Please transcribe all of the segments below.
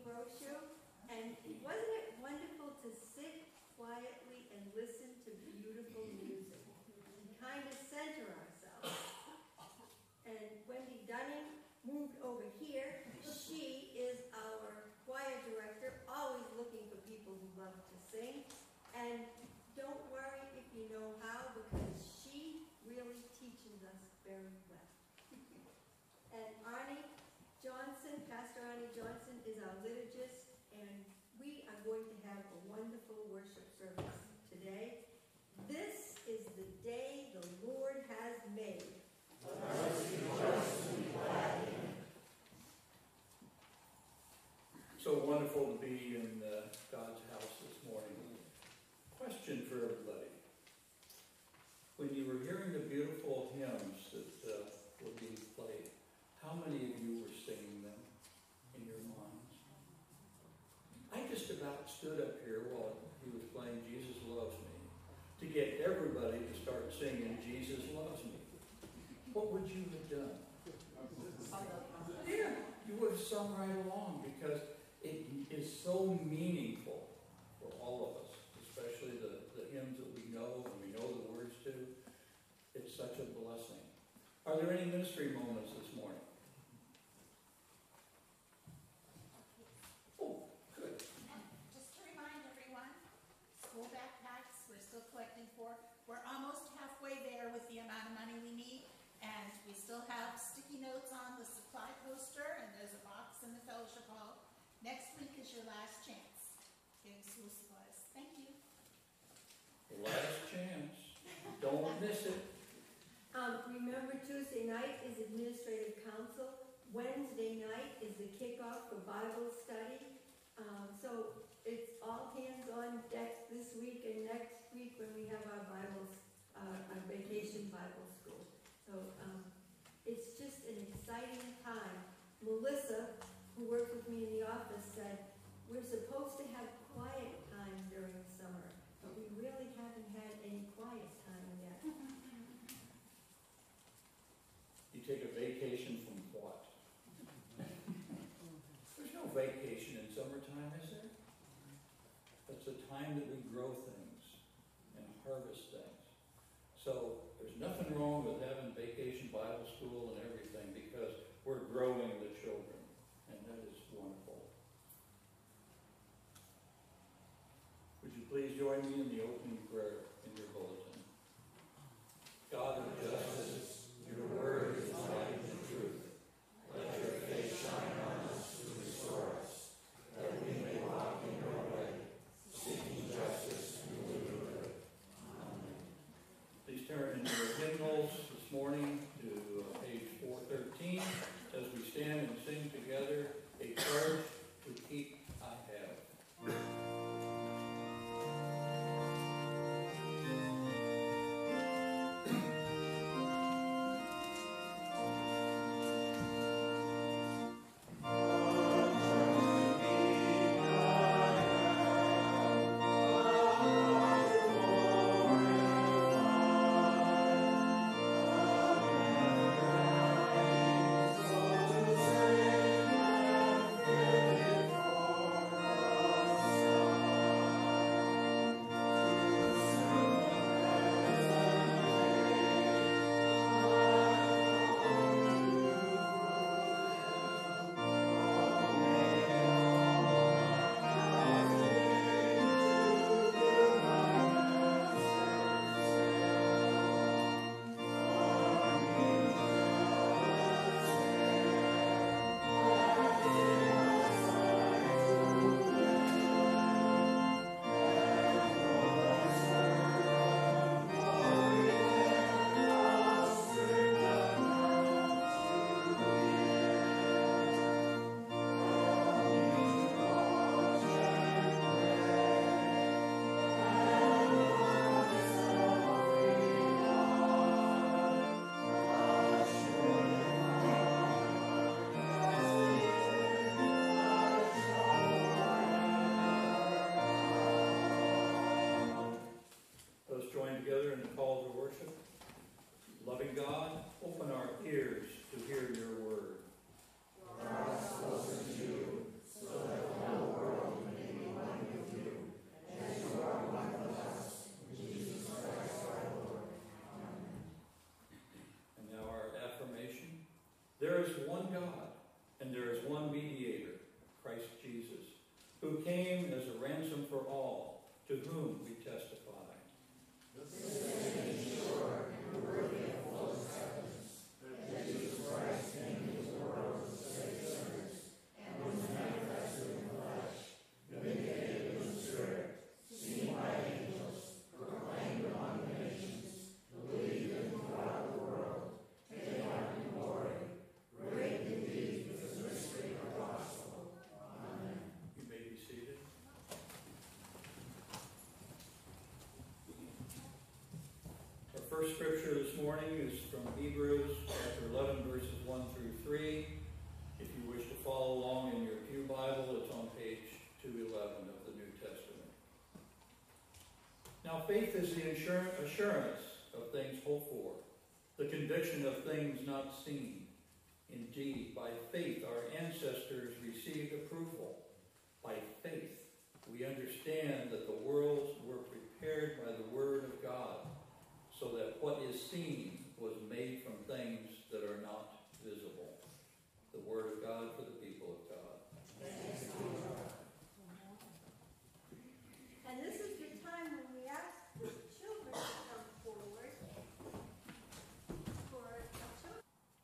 brochure. And wasn't it wonderful to sit quietly and listen to beautiful music and kind of center ourselves? And Wendy Dunning moved over here. She is our choir director, always looking for people who love to sing. And don't worry if you know how, because she really teaches us very well. And Arnie Johnson, Pastor Arnie Johnson, is our liturgist, and we are going to have a wonderful worship service today. This is the day the Lord has made. Let us rejoice and be glad in it. So wonderful to be in God's house this morning. Question for everybody. When you were hearing the beautiful hymns that were being played, how many of you were singing them in your minds? I just about stood up here while he was playing Jesus Loves Me to get everybody to start singing Jesus Loves Me. What would you have done? Yeah, you would have sung right along, because it is so meaningful for all of us, especially the hymns that we know and we know the words to. It's such a blessing. Are there any ministry moments this morning? Oh, good. Just to remind everyone, school backpacks we're still collecting for. We're almost halfway there with the amount of money we need, and we still have sticky notes on the supply poster, and there's a box in the fellowship hall. Next week is your last chance getting school supplies. Thank you. Last chance. Don't miss it. Remember, Tuesday night is Administrative Council. Wednesday night is the kickoff for Bible study. So it's all hands on deck this week and next week when we have our vacation Bible school. So it's just an exciting time. Melissa, who works with me in the office, said we're supposed to have quiet time during the summer, but we really haven't had any quiet time yet. You take a vacation from what? There's no vacation in summertime, is there? It's a time that we grow things and harvest things. So there's nothing wrong with having vacation Bible school and everything, because we're growing the children, and that is wonderful. Would you please join me in the opening prayer in your bulletin? God of justice, your word is light and truth. Let your face shine on us to restore us, that we may walk in your way, seeking justice and doing good. Amen. Please turn in your hymnals this morning to page 413 as we stand and sing together, A Charge to Keep I Have. Together in the call to worship. Loving God, open our ears to hear your word. Draw us closer to you, so that one mediator, Christ Jesus, who came as a ransom for all, to whom we testify. You may be seated. Our first scripture this morning is from Hebrews chapter 11, verses 1 through 3. If you wish to follow along in your pew Bible, it's on page 211 of the New Testament. Now faith is the assurance of things hoped for, the conviction of things not seen. Indeed, by faith our ancestors received approval. By faith we understand that the worlds were prepared by the word of God, so that what is seen was made from things that are not visible. The word of God for the people of God. And this is the time when we ask the children to come forward for a children.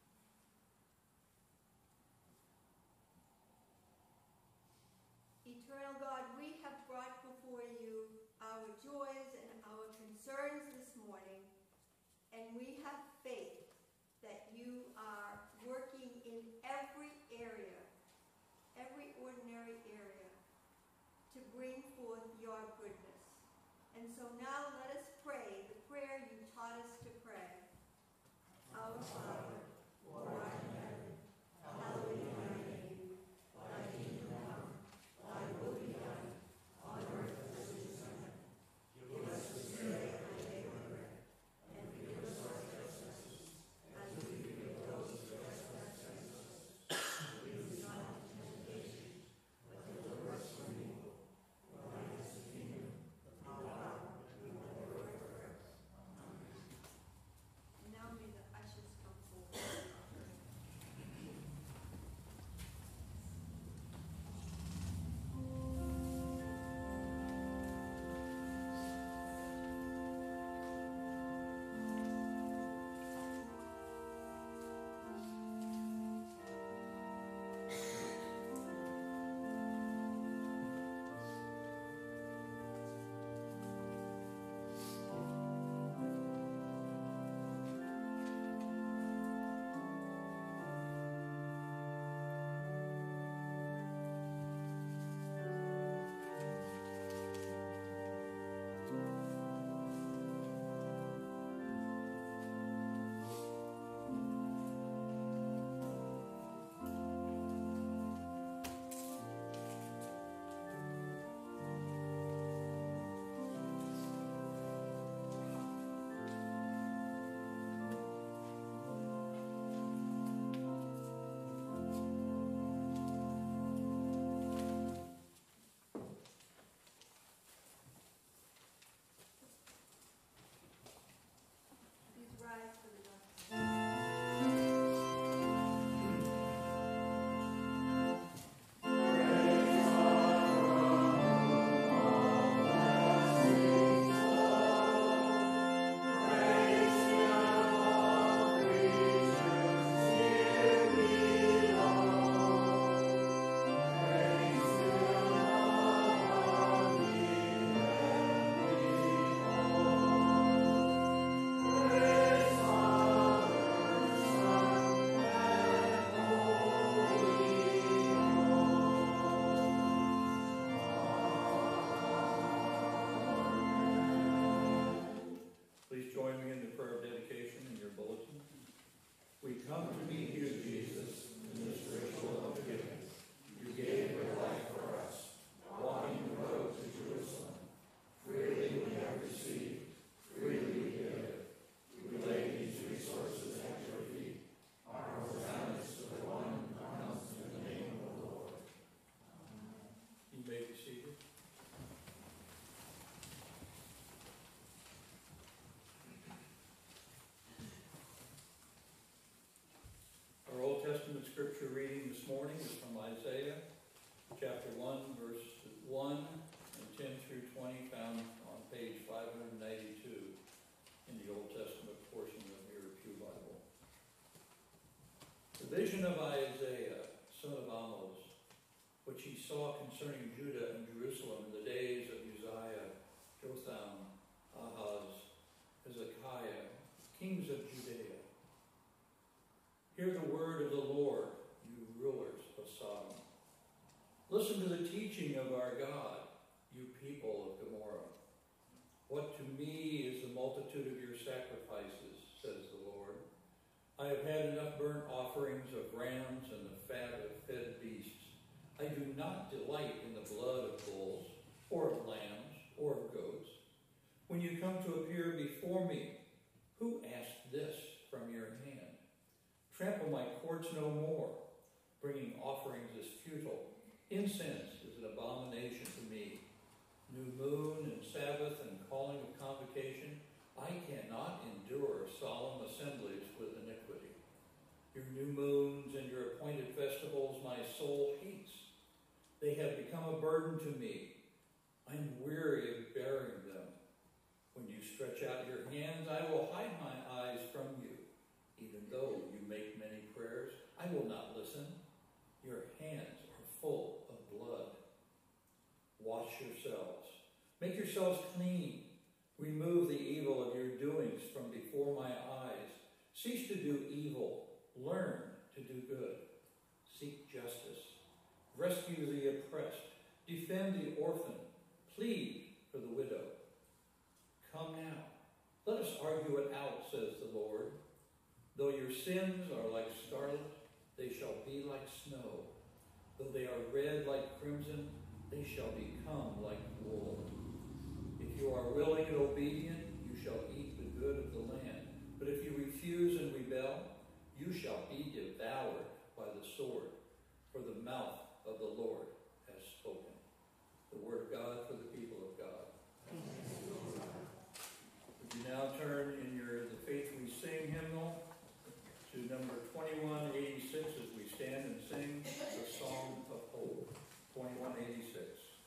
Eternal God, we have brought before you our joys and our concerns this morning, and we have faith that you are working in every area, every ordinary area, to bring forth your goodness. And so now let us pray the prayer you taught us to pray. Our Father, who art in heaven, hallowed be thy name. Thy kingdom come, thy will be done, on earth as it is in heaven. Give us this day our daily bread, and forgive us our trespasses, as we forgive those who trespass against us. Lead us not into temptation, but deliver us from evil. For thine is the kingdom, the power, and the glory forever. Amen. And now may the ushers come forward. Please rise for the gospel. Please join me in the prayer of dedication in your bulletin. We come to meet you, Jesus, in this ritual of giving. You gave your life for us, walking the road to Jerusalem. Freely we have received, freely we give. We lay these resources at your feet. Our hosannas to the one who comes in the name of the Lord. You may be seated. Our Old Testament scripture reading this morning is from saw concerning Judah and Jerusalem in the days of Uzziah, Jotham, Ahaz, Hezekiah, kings of Judea. Hear the word of the Lord, you rulers of Sodom. Listen to the teaching of our God, you people of Gomorrah. What to me is the multitude of your sacrifices, says the Lord. I have had enough burnt offerings of rams and the fat of fed beasts. I do not delight in the blood of bulls, or of lambs, or of goats. When you come to appear before me, who asked this from your hand? Trample my courts no more. Bringing offerings is futile. Incense is an abomination to me. New moon and Sabbath and calling of convocation, I cannot endure solemn assemblies with iniquity. Your new moons and your appointed festivals my soul hates. They have become a burden to me. I'm weary of bearing them. When you stretch out your hands, I will hide my eyes from you. Even though you make many prayers, I will not listen. Your hands are full of blood. Wash yourselves. Make yourselves clean. Remove the evil of your doings from before my eyes. Cease to do evil. Learn to do good. Seek justice. Rescue the oppressed. Defend the orphan. Plead for the widow. Come now. Let us argue it out, says the Lord. Though your sins are like scarlet, they shall be like snow. Though they are red like crimson, they shall become like wool. If you are willing and obedient, you shall eat the good of the land. But if you refuse and rebel, you shall be devoured by the sword, for the mouth of the Lord has spoken. The word of God for the people of God. Would you now turn in the Faith We Sing hymnal to number 2186 as we stand and sing the Song of Hope. 2186.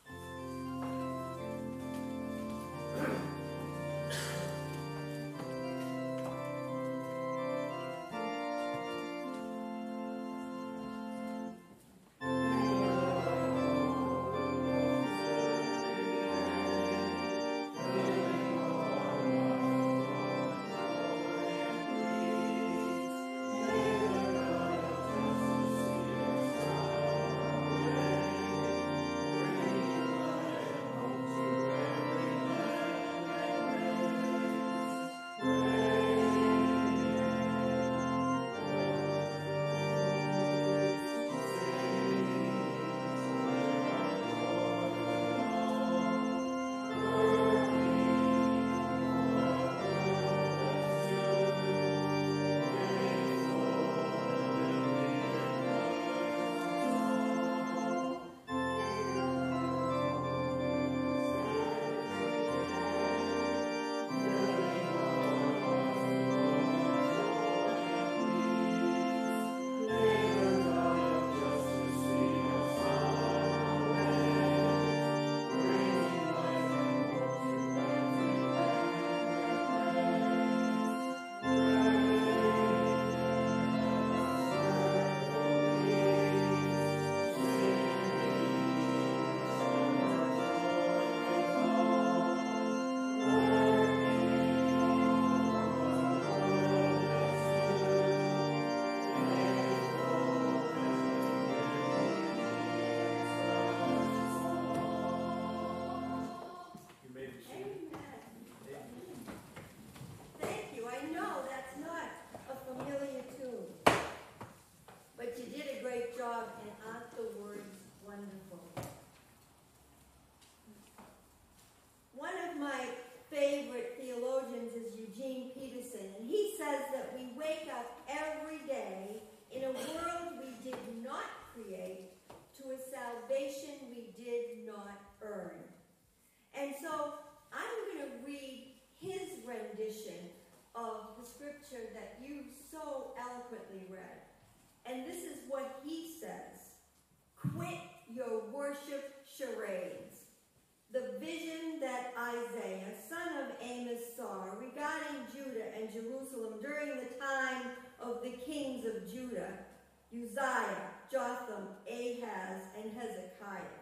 And this is what he says. Quit your worship charades. The vision that Isaiah, son of Amos, saw regarding Judah and Jerusalem during the time of the kings of Judah, Uzziah, Jotham, Ahaz, and Hezekiah.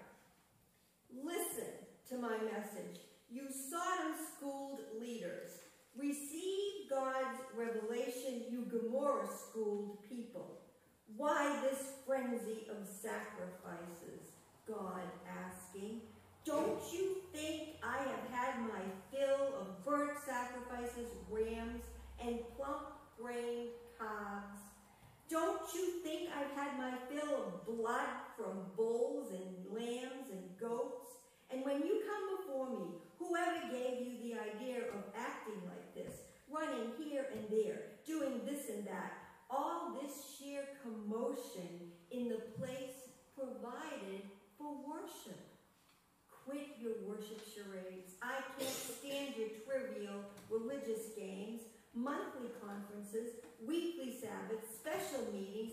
Listen to my message, you Sodom-schooled leaders. Receive God's revelation, you Gomorrah-schooled people. Why this frenzy of sacrifices? God asking. Don't you think I have had my fill of burnt sacrifices, rams, and plump-grained calves? Don't you think I've had my fill of blood from bulls and lambs and goats? And when you come before me, whoever gave you the idea of acting like this, running here and there, doing this and that, all this sheer commotion in the place provided for worship? Quit your worship charades. I can't stand your trivial religious games, monthly conferences, weekly Sabbaths, special meetings.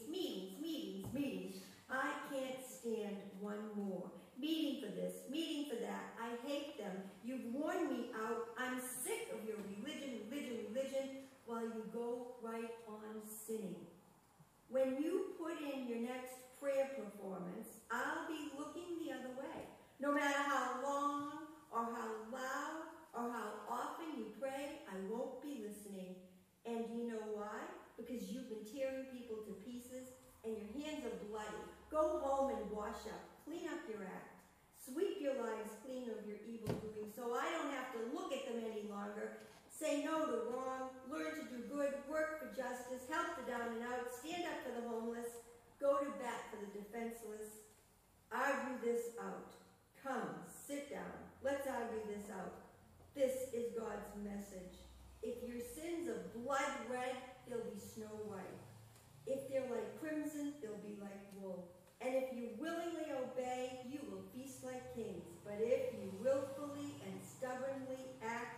I can't stand one more. Meeting for this, meeting for that. I hate them. You've worn me out. I'm sick of your religion, while you go right on sinning. When you put in your next prayer performance, I'll be looking the other way. No matter how long or how loud or how often you pray, I won't be listening. And you know why? Because you've been tearing people to pieces and your hands are bloody. Go home and wash up. Clean up your act. Sweep your lives clean of your evil doing so I don't have to look at them any longer. Say no to wrong. Learn to do good. Work for justice. Help the down and out. Stand up for the homeless. Go to bat for the defenseless. Argue this out. Come, sit down. Let's argue this out. This is God's message. If your sins are blood red, they'll be snow white. If they're like crimson, they'll be like wool. And if you willingly obey, you will feast like kings. But if you willfully and stubbornly act,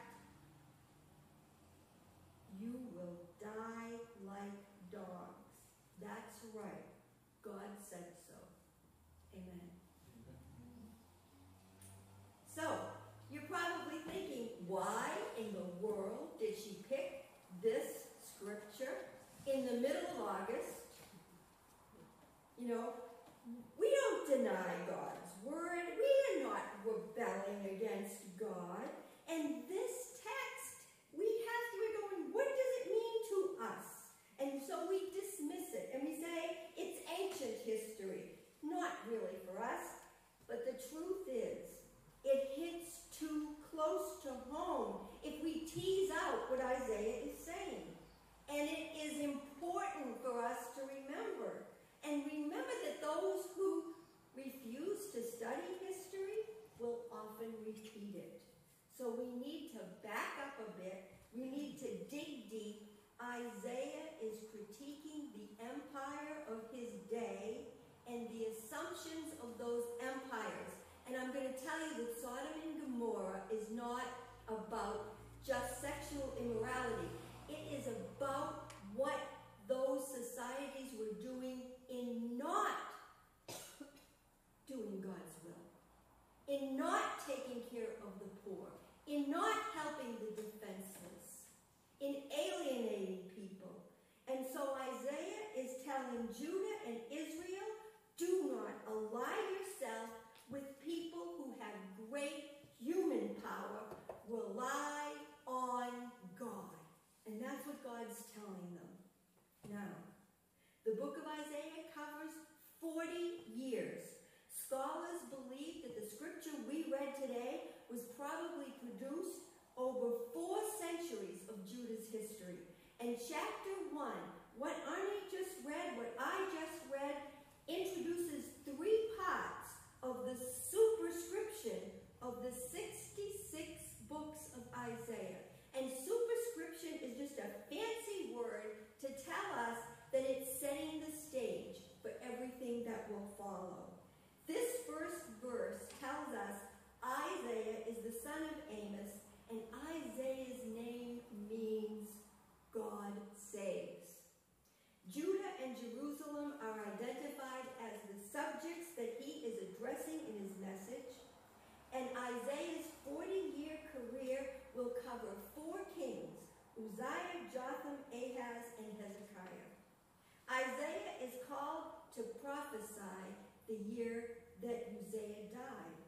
you will die like dogs. That's right. God said so. Amen. So, you're probably thinking, why in the world did she pick this scripture in the middle of August? You know, we don't deny God's word. We are not rebelling against God. And this text, we're going, what does it mean to us? And so we dismiss it and we say, it's ancient history. Not really for us. But the truth is, it hits too close to home if we tease out what Isaiah is saying. And it is important for us to remember. And remember that those who refuse to study history will often repeat it. So we need to back up a bit. We need to dig deep. Isaiah is critiquing the empire of his day and the assumptions of those empires. And I'm going to tell you that Sodom and Gomorrah is not about just sexual immorality. It is about what those societies were doing in not doing God's will, in not taking care of the poor, in not helping the defenseless, in alienating people. And so Isaiah is telling Judah and Israel, do not ally yourself with people who have great human power. Rely on God. And that's what God's telling them. Now, the book of Isaiah covers 40 years. Scholars believe that the scripture we read today was probably produced over 4 centuries of Judah's history. And chapter 1, what Arnie just read, what I just read, introduces 3 parts of the superscription of the 66 books of Isaiah. And superscription is just a fancy word to tell us that it's setting the stage for everything that will follow. This first verse tells us Isaiah is the son of Amos, and Isaiah's name means God saves. Judah and Jerusalem are identified as the subjects that he is addressing in his message, and Isaiah's 40-year career will cover 4 kings, Uzziah, Jotham, Ahaz, and Hezekiah. Isaiah is called to prophesy the year that Uzziah died.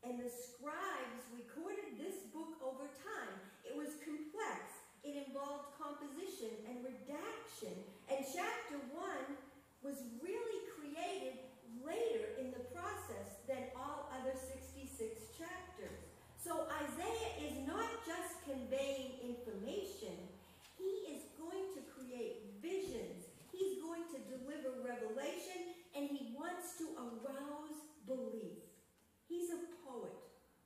and the scribes recorded this book over time. It was complex. It involved composition and redaction, and chapter 1 was really created later in the process than all other 66 chapters. So Isaiah is not just conveying information. He is going to create visions. He's going to deliver revelation, and he wants to arouse belief. He's a poet,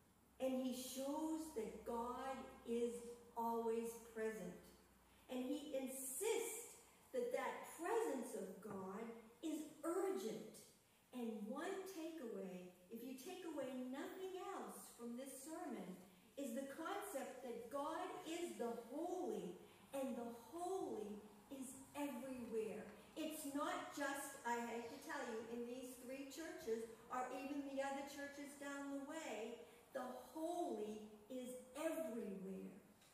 and he shows that God is always present. And he insists that that presence of God is urgent. And one takeaway, if you take away nothing else from this sermon, is the concept that God is the holy, and the holy is everywhere. It's not just, I hate to tell you, in these 3 churches, or even the other churches down the way, the holy is everywhere.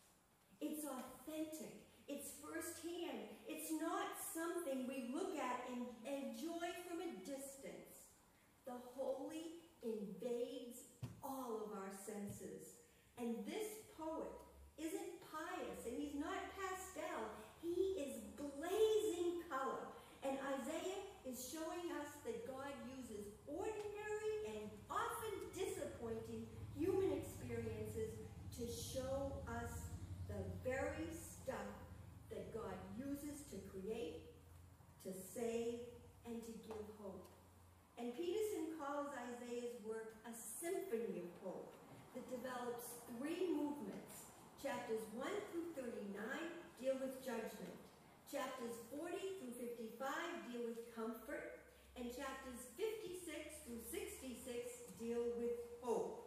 It's authentic. It's firsthand. It's not something we look at and enjoy from a distance. The holy invades all of our senses. And this poet isn't pious, and he's not pastel. He is blazing color. And Isaiah is showing us that God uses ordinary and often disappointing human experiences to show us the very stuff that God uses to create, to save, and to give hope. And Peterson calls Isaiah's work a symphony of hope that develops 3 movements. Chapters 1 through 39 deal with judgment. Chapters 40 through 55 deal with comfort. And chapters 56 through 66 deal with hope.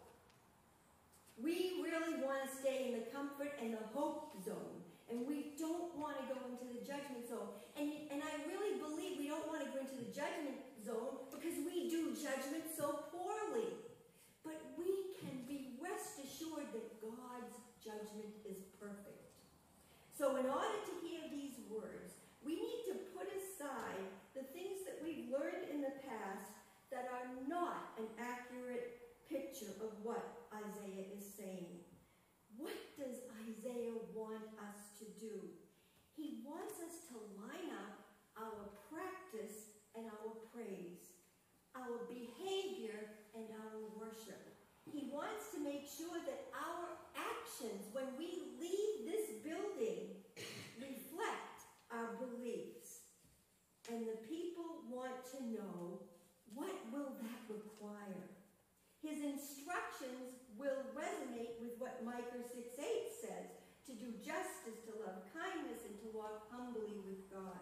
We really want to stay in the comfort and the hope zone. And we don't want to go into the judgment zone. And I really believe we don't want to go into the judgment zone because we do judgment so poorly. But we can be rest assured that God's judgment is perfect. So in order to hear these words, we need to put aside the things that we've learned in the past that are not an accurate picture of what Isaiah is saying. What does Isaiah want us to do? He wants us to line up our practice and our praise, our behavior and our worship. He wants to make sure that our actions, when we leave this building, reflect our beliefs. And the people want to know, what will that require? His instructions will resonate with what Micah 6:8 says, to do justice, to love kindness, and to walk humbly with God.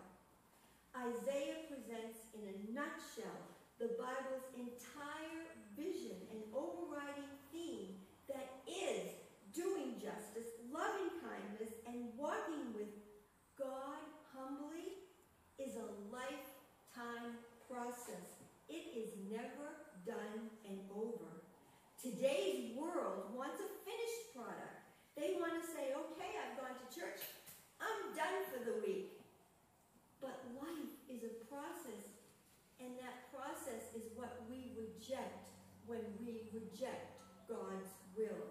Isaiah presents in a nutshell the Bible's entire vision and overriding theme that is doing justice, loving kindness, and walking with God humbly is a lifetime process. It is never done and over. Today's world wants a finished product. They want to say, okay, I've gone to church, I'm done for the week. But life is a process, and that process is what we reject when we reject God's will.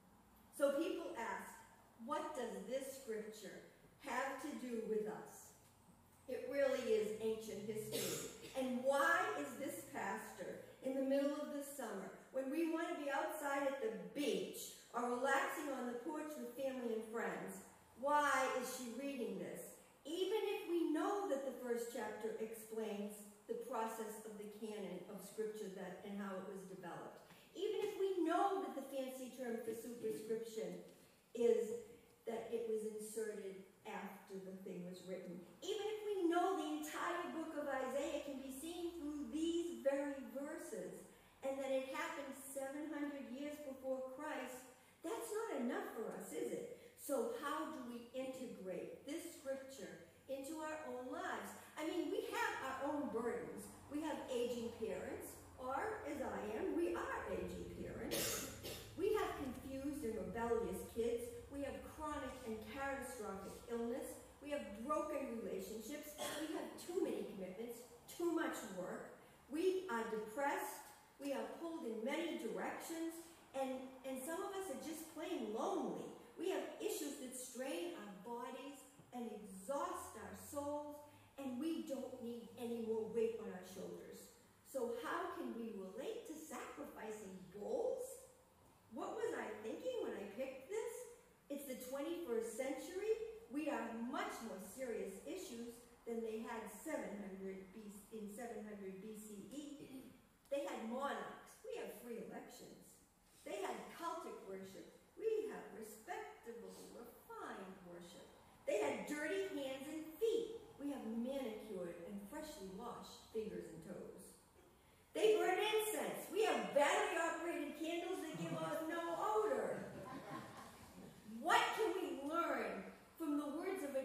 So people ask, what does this scripture have to do with us? It really is ancient history. And why is this pastor in the middle of the summer, when we want to be outside at the beach or relaxing on the porch with family and friends, why is she reading this? Even if we know that the first chapter explains the process of the canon of scripture and how it was developed. Even if we know that the fancy term for superscription is that it was inserted after the thing was written. Even if we know the entire book of Isaiah can be seen through these very verses, and that it happened 700 years before Christ, that's not enough for us, is it? So how do we integrate this scripture into our own lives? I mean, we have our own burdens. We have aging parents, or as I am, we are aging parents. We have confused and rebellious kids. We have chronic and catastrophic illness. We have broken relationships. We have too many commitments, too much work. We are depressed. We are pulled in many directions. And some of us are just plain lonely. We have issues that strain our bodies and exhaust our souls, and we don't need any more weight on our shoulders. So how can we relate to sacrificing bulls? What was I thinking when I picked this? It's the 21st century. We have much more serious issues than they had in 700 BCE. They had monarchs. We have free elections. They had cultic worship. We have respectable, refined worship. They had dirty hands and feet. We have manicured and freshly washed fingers and toes. They burn incense. We have battery-operated candles that give off no odor. What can we learn from the words of a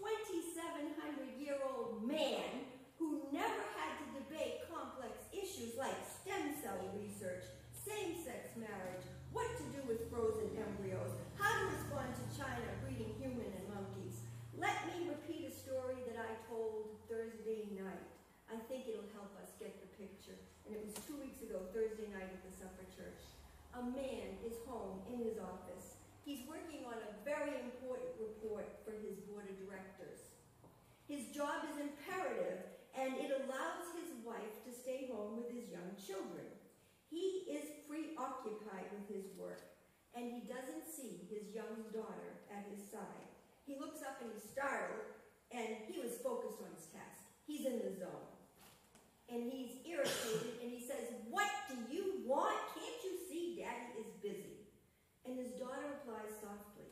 2,700-year-old man who never had to debate complex issues like stem cell research, same-sex marriage, what to do with frozen embryos, how to respond to China breeding human and monkeys? Let me repeat a story that I told Thursday night. I think it'll help us get the picture. And it was 2 weeks ago, Thursday night at the Supper Church. A man is home in his office. He's working on a very important report for his board of directors. His job is imperative, and it allows his wife to stay home with his young children. He is preoccupied with his work, and he doesn't see his young daughter at his side. He looks up and he's startled, and he was focused on his task. He's in the zone. And he's irritated, and he says, "What do you want? Can't you see Daddy is busy?" And his daughter replies softly,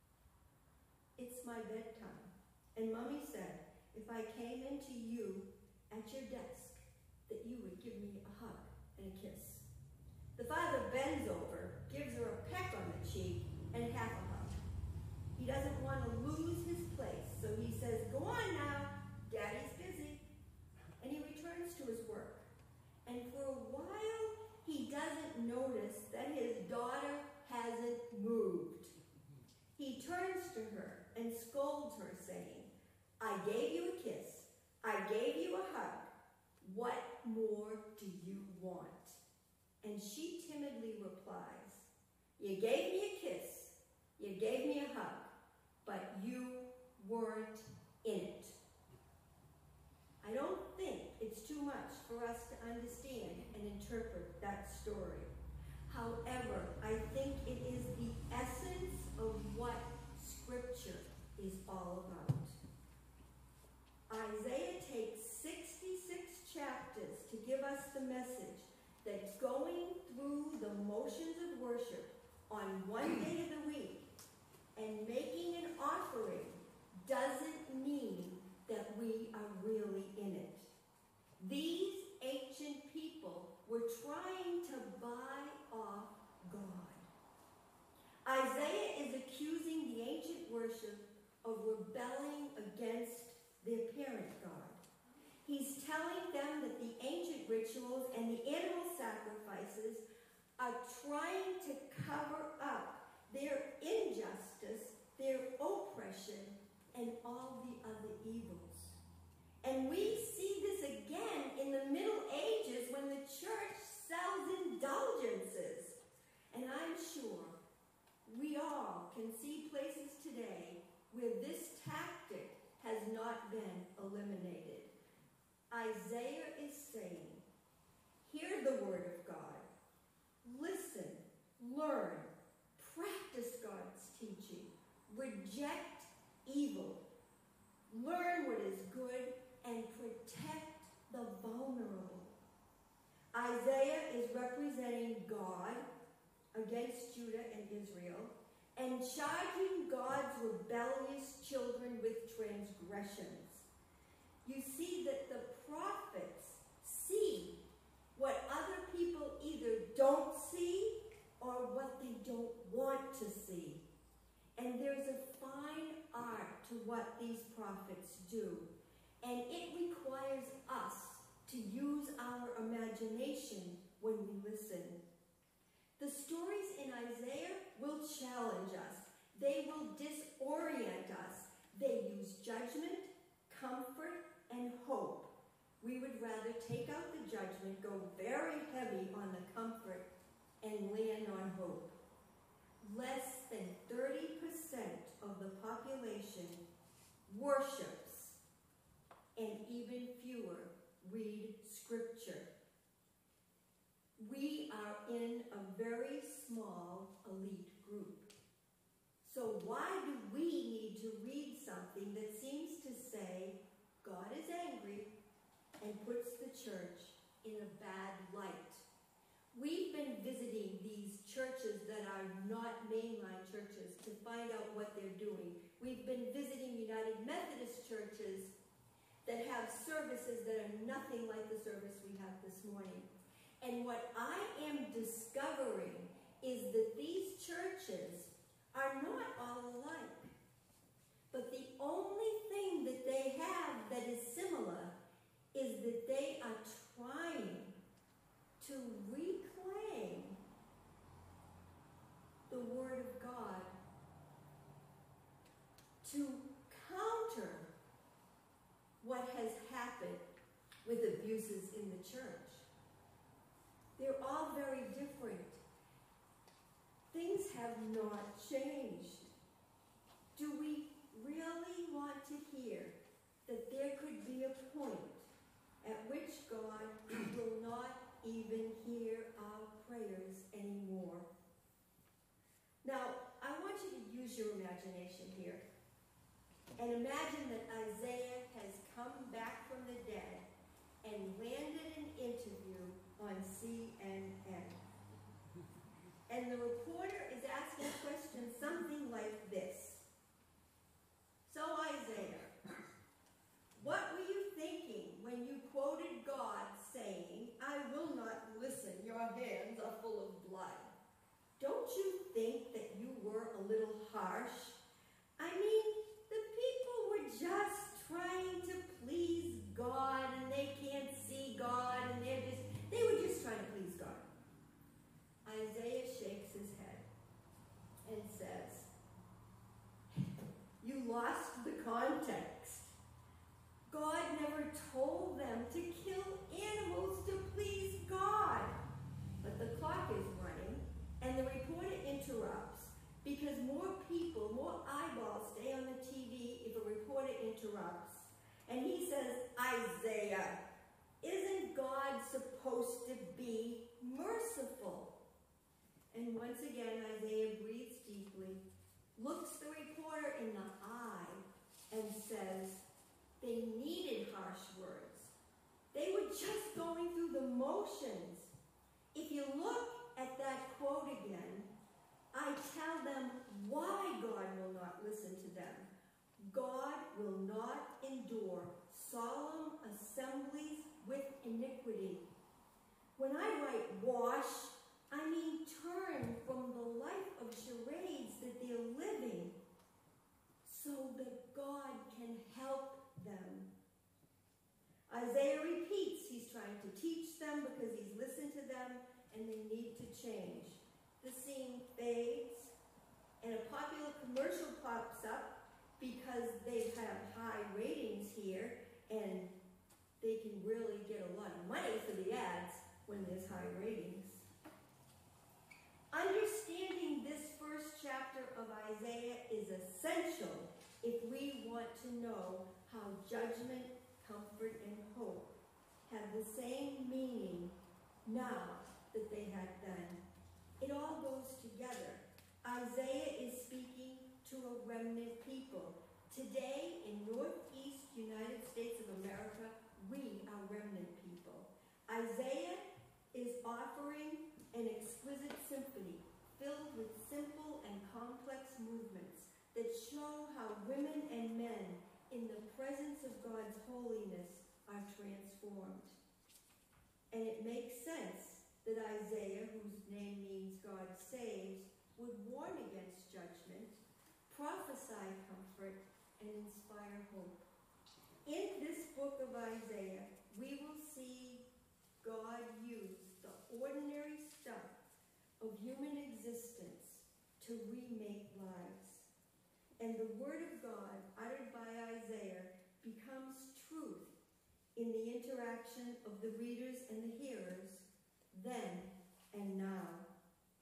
"It's my bedtime. And Mommy said, if I came into you at your desk, that you would give me a hug and a kiss." The father bends over, gives her a peck on the cheek, and half a hug. He doesn't want to lose his place, so he says, "Go on now, Daddy's busy." And he returns to his work. And for a while, he doesn't notice that his daughter hasn't moved. He turns to her and scolds her, saying, "I gave you a kiss. I gave you a hug. What more do you want?" And she timidly replies, "You gave me a kiss. You gave me a hug. But you weren't in it." I don't think it's too much for us to understand and interpret that story. However, I think it is the essence of what Scripture is all about. Isaiah takes 66 chapters to give us the message that going through the motions of worship on one day of the week and making an offering doesn't mean that we are really in it. These ancient people were trying to buy off God. Isaiah is accusing the ancient worship of rebelling against their parent God. He's telling them that the ancient rituals and the animal sacrifices are trying to cover up their injustice, their oppression, and all the other evils. And we see this again in the Middle Ages when the church sells indulgences. And I'm sure we all can see places today where this tactic has not been eliminated. Isaiah is saying, hear the word of God. Listen, learn, practice God's teaching. Reject evil. Learn what is good and protect the vulnerable. Isaiah is representing God against Judah and Israel and charging God's rebellious children with transgressions. You see that the prophets see what other people either don't see or what they don't want to see. And there's a fine art to what these prophets do. And it requires us to use our imagination when we listen. The stories in Isaiah will challenge us. They will disorient us. They use judgment, comfort, and hope. We would rather take out the judgment, go very heavy on the comfort, and and land on hope. Less than 30% of the population worships, and even fewer read scripture. We are in a very small elite group. So why do we need to read something that seems to say God is angry and puts the church in a bad light? We've been visiting these churches that are not mainline churches to find out what they're doing. We've been visiting United Methodist churches that have services that are nothing like the service we have this morning. And what I am discovering is that these churches are not all alike. But the only thing that they have that is similar is that they are trying to reclaim the Word of God, to counter what has happened with abuses in the church. They're all very different. Things have not changed. Do we really want to hear that there could be a point at which God will not even hear our prayers anymore? Now, I want you to use your imagination here and imagine that Isaiah has come back from the dead and landed an interview on CNN. And the reporter is asking a question something like this. So Isaiah, what were you thinking when you quoted God saying, I will not listen, your hands are full of blood? Don't you think that you were a little harsh? I mean, the people were just trying to please God, and they can't see God, and they were just trying to please God. Isaiah shakes his head and says, you lost the context. God never told them to kill animals to please God. But the clock is running, and the reporter interrupts because more people, more eyeballs stay on the TV if a reporter interrupts. And he says, Isaiah, isn't God supposed to be merciful? And once again, Isaiah breathes deeply, looks the reporter in the eye, and says, they needed harsh words. They were just going through the motions. If you look at that quote again, I tell them why God will not listen to them. God will not endure solemn assemblies with iniquity. When I write wash, I mean turn from the life of charades that they're living so that God can help them. Isaiah repeats he's trying to teach them because he's listened to them and they need to change. The scene fades and a popular commercial pops up because they have high ratings here and they can really get a lot of money for the ads when there's high ratings. Understanding this first chapter of Isaiah is essential if we want to know how judgment, comfort, and hope have the same meaning now that they had then. It all goes together. Isaiah is speaking to a remnant people. Today, in Northeast United States of America, we are remnant people. Isaiah is offering an exquisite symphony filled with simple and complex movements that show how women and men in the presence of God's holiness are transformed. And it makes sense that Isaiah, whose name means God saves, would warn against judgment, prophesy comfort, and inspire hope. In this book of Isaiah, we will see God use the ordinary stuff of human existence to remake lives. And the word of God uttered by Isaiah becomes truth in the interaction of the readers and the hearers then and now.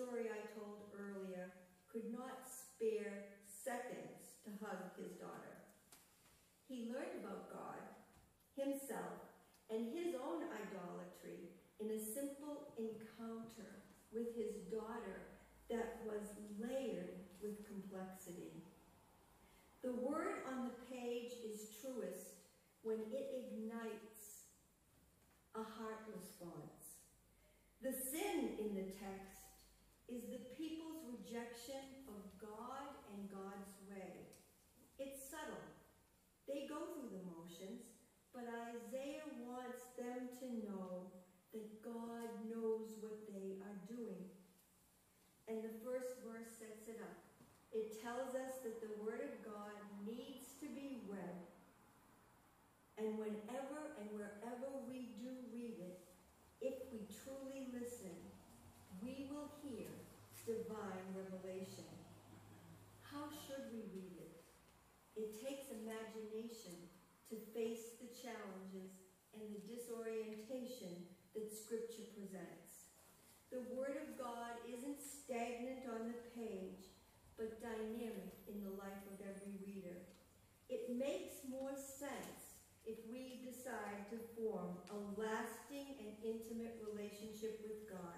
story I told earlier, could not spare seconds to hug his daughter. He learned about God, himself, and his own idolatry in a simple encounter with his daughter that was layered with complexity. The word on the page is truest when it ignites a heart response. The sin in the text is the people's rejection of God and God's way. It's subtle. They go through the motions, but Isaiah wants them to know that God knows what they are doing. And the first verse sets it up. It tells us that the Word of God needs to be read. And whenever and wherever we do read it, if we truly listen, we will hear divine revelation. How should we read it? It takes imagination to face the challenges and the disorientation that Scripture presents. The Word of God isn't stagnant on the page, but dynamic in the life of every reader. It makes more sense if we decide to form a lasting and intimate relationship with God.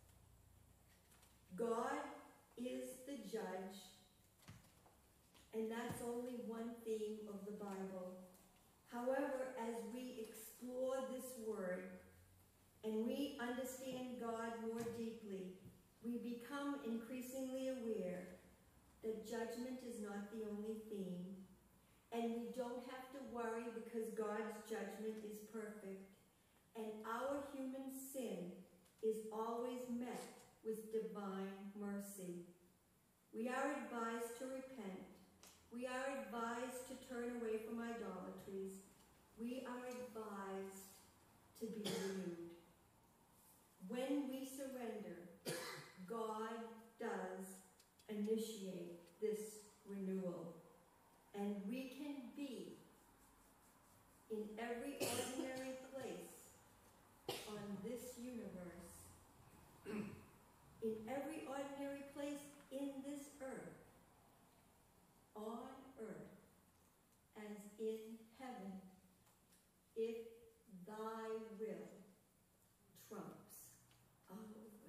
God is the judge, and that's only one theme of the Bible. However, as we explore this word and we understand God more deeply, we become increasingly aware that judgment is not the only theme, and we don't have to worry because God's judgment is perfect, and our human sin is always met with divine mercy. We are advised to repent. We are advised to turn away from idolatries. We are advised to be renewed. When we surrender, God does initiate this renewal. And we can be in every ordinary place on this universe, in every ordinary place in this earth, on earth, as in heaven, if thy will trumps our will.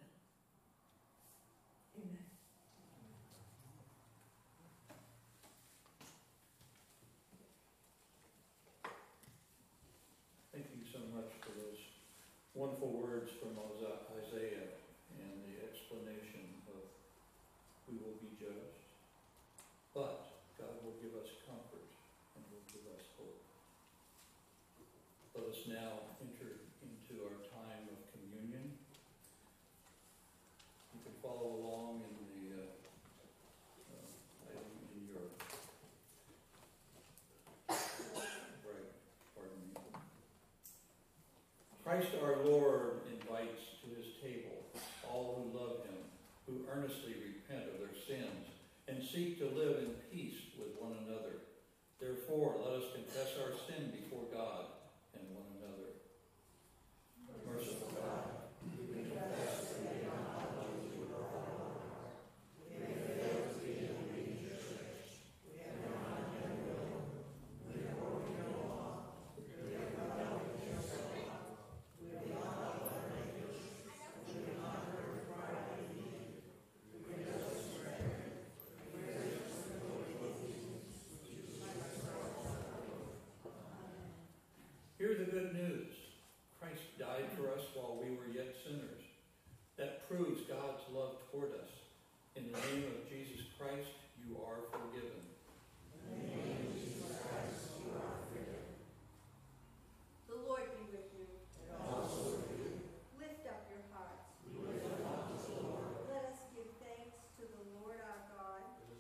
Amen. Thank you so much for those wonderful words from Isaiah and the explanation of we will be judged, but God will give us comfort and will give us hope. Let us now enter into our time of communion. You can follow along in the item in your right, pardon me. Christ our Lord invites to his table all who love him, who earnestly repent of their sins and seek to live in peace with one another. Therefore, let us confess our sin before God and one another. Merciful God, we confess that we have not loved you with all our heart. We have failed to be in obedience to your church. We have not done your will. We have broken your law. We have rebelled against your law. We have not loved our neighbors. We have not heard the cry of the needy. We have just surrendered. We have just Hear the good news. Christ died for us while we were yet sinners. That proves God's love toward us. In the name of Jesus Christ, you are forgiven. In the name of Jesus Christ, you are forgiven. The Lord be with you. And also with you. Lift up your hearts. We lift up to the Lord. Let us give thanks to the Lord our God. It is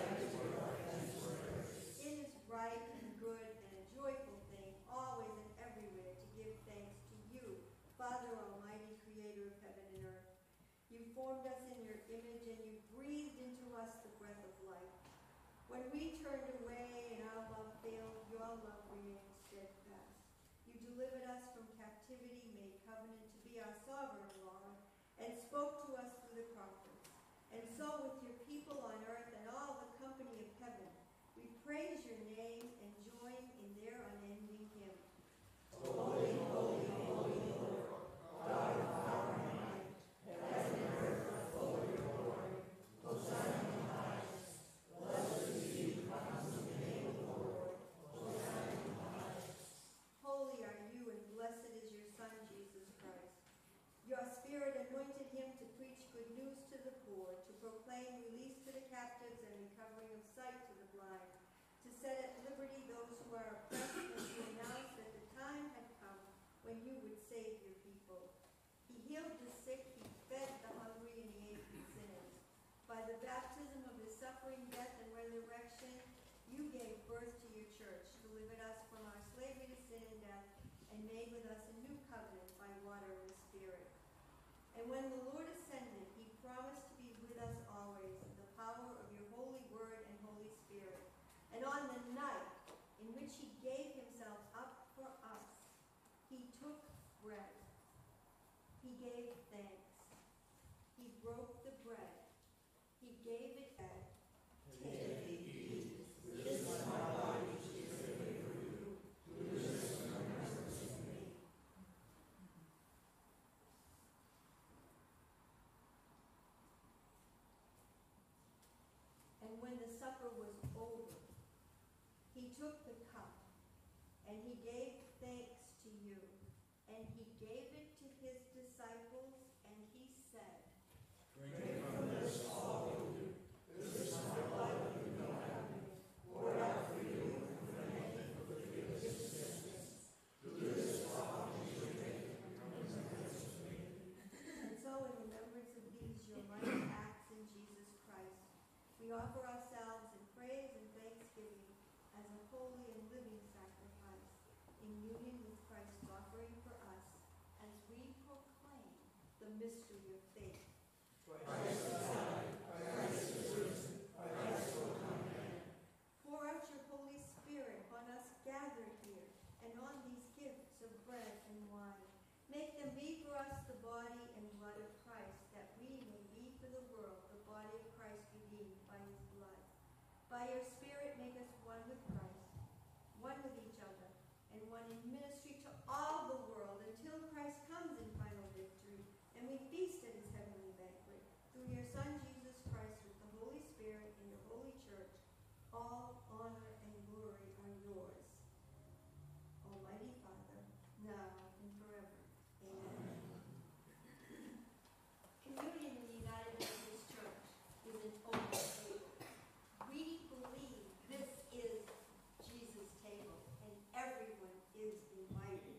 It is right and good and a joyful thing, always and everywhere, to give thanks to you, Father Almighty, creator of heaven and earth. You formed us in your image and you breathed into us the breath of life. When we turned away and our love failed, your love remained steadfast. You delivered us from captivity, made covenant to be our sovereign Lord, and spoke to us through the prophets. and so with your people on earth and all the company of heaven, we praise your name and join in their unending hymn. Holy, holy, holy Lord, God of power and might, heaven and earth are full of your glory. Hosanna in the highest. Blessed is he who comes in the name of the Lord. Hosanna in the highest. Holy are you, and blessed is your Son, Jesus Christ. Your Spirit anointed him to preach good news to the poor, to proclaim release to the captives and recovering of sight to the blind, to set at liberty those who are oppressed, and to announce that the time had come when you would save your people. He healed the sick, he fed the hungry, and he ate with sinners. By the baptism of his suffering, death, and resurrection, you gave birth to your church, delivered us from our slavery to sin and death, and made with us a new covenant by water and the Spirit. And when the Lord ascended, he promised to be with us always in the power of your holy word and Holy Spirit. And on the night in which he gave himself up for us, he took bread. He gave thanks. He broke the bread. He gave it back. Take, eat. This is my body which is given for you. Do this in remembrance of me. And when the supper was over, he took the cup, and he gave thanks to you, and he gave it to his disciples, and he said, Drink from this, all of you. This is my blood of the new covenant, poured out for you and for many for the forgiveness of sins. Do this often as you drink in remembrance of me. And so in remembrance of these your mighty acts in Jesus Christ, we offer ourselves in praise and thanksgiving as a holy and living sacrifice in union with Christ's offering for us as we proclaim the mystery of faith. Christ is died, Christ is risen, Christ will come again. Pour out your Holy Spirit on us gathered here and on these gifts of bread and wine. Make them be for us the body and blood of Christ, that we may be for the world the body of Christ redeemed by his blood. By your Spirit make us one with Christ, one with each other, and one in ministry to all the world until Christ comes in final victory and we feast at his heavenly banquet. Through your Son Jesus Christ with the Holy Spirit in your holy church, all honor and glory are yours. Almighty Father, now and forever. Amen. Communion in the United Methodist Church is an open table. We believe this is Jesus' table, and everyone is invited.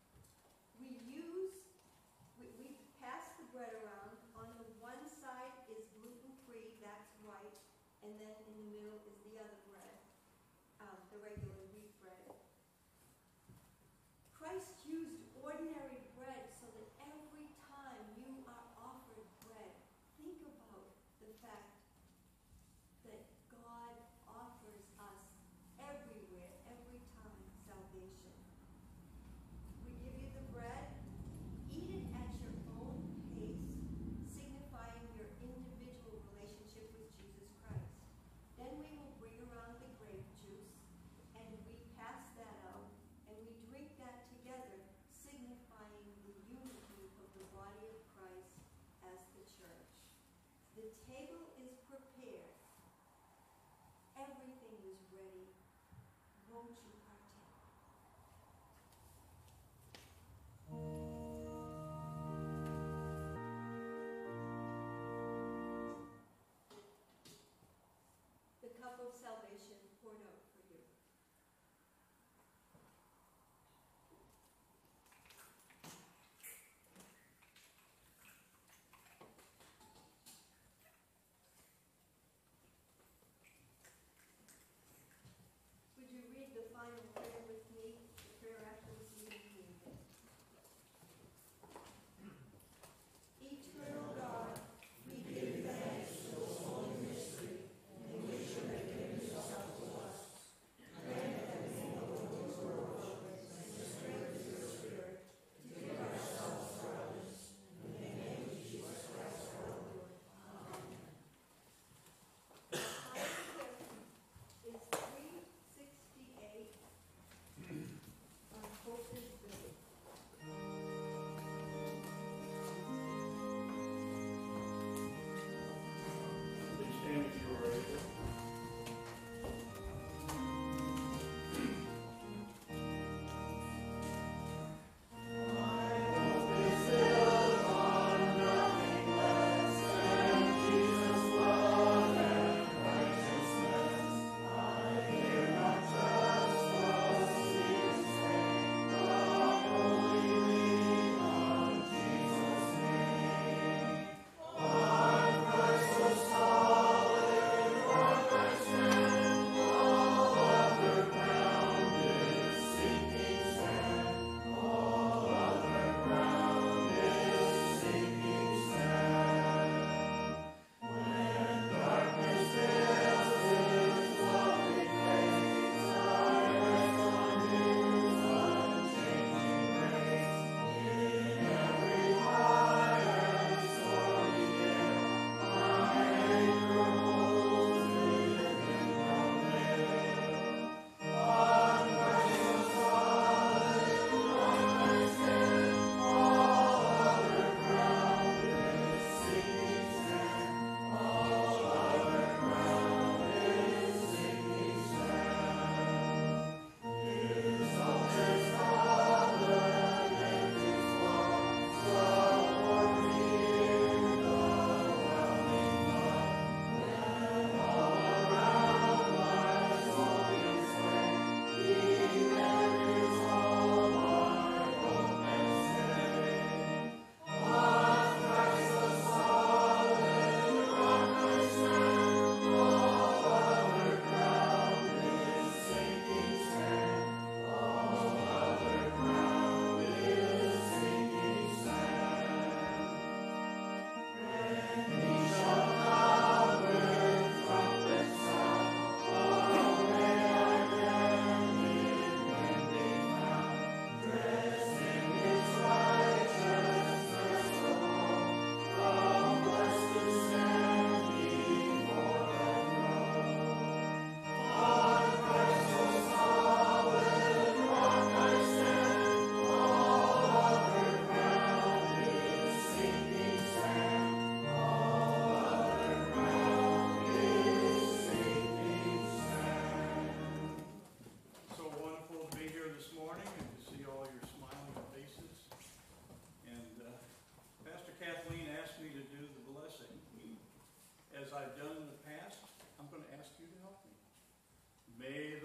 We pass the bread around. On the one side is gluten-free, that's white, and then in the middle is the other bread, the regular wheat bread. Christ used ordinary bread so that every time you are offered bread, think about the fact that God offers us everywhere, every time, salvation. We give you the bread, eat it at your own pace, signifying your individual relationship with Jesus Christ. Then we will bring around the grape juice, and we pass that out, and we drink that together, signifying the unity of the body of Christ as the church. The table is prepared. Everything is ready. Won't you partake? The cup of salvation poured out for you. as I've done in the past, I'm going to ask you to help me. May